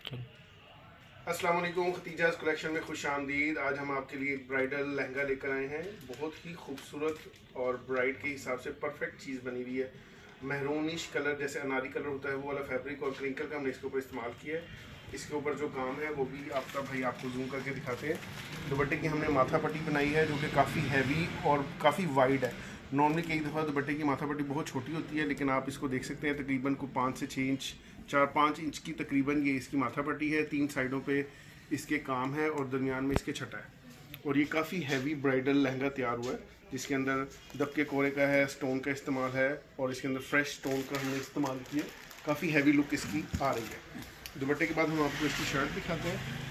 अस्सलाम वालेकुम, खतीजाज़ कलेक्शन में खुश आमदीद। आज हम आपके लिए एक ब्राइडल लहंगा लेकर आए हैं। बहुत ही खूबसूरत और ब्राइड के हिसाब से परफेक्ट चीज़ बनी हुई है। महरूनिश कलर जैसे अनारी कलर होता है वो वाला फैब्रिक और क्रिंकल का हमने इसके ऊपर इस्तेमाल किया है। इसके ऊपर जो काम है वो भी आपका भाई आपको जूम करके दिखाते हैं। दुपट्टे की हमने माथा पट्टी बनाई है जो कि काफ़ी हैवी और काफ़ी वाइड है। नॉर्मली कई दफ़ा दुपट्टे की माथा पट्टी बहुत छोटी होती है, लेकिन आप इसको देख सकते हैं तकरीबन को 5 से 6 इंच 4-5 इंच की तकरीबन ये इसकी माथा पट्टी है। 3 साइडों पे इसके काम है और दरमियान में इसके छटा है। और ये काफ़ी हैवी ब्राइडल लहंगा तैयार हुआ है जिसके अंदर दबके कोरे का है, स्टोन का इस्तेमाल है और इसके अंदर फ्रेश स्टोन का हमने इस्तेमाल किया। काफ़ी हैवी लुक इसकी आ रही है। दुपट्टे के बाद हम आपको इसकी शर्ट दिखाते हैं।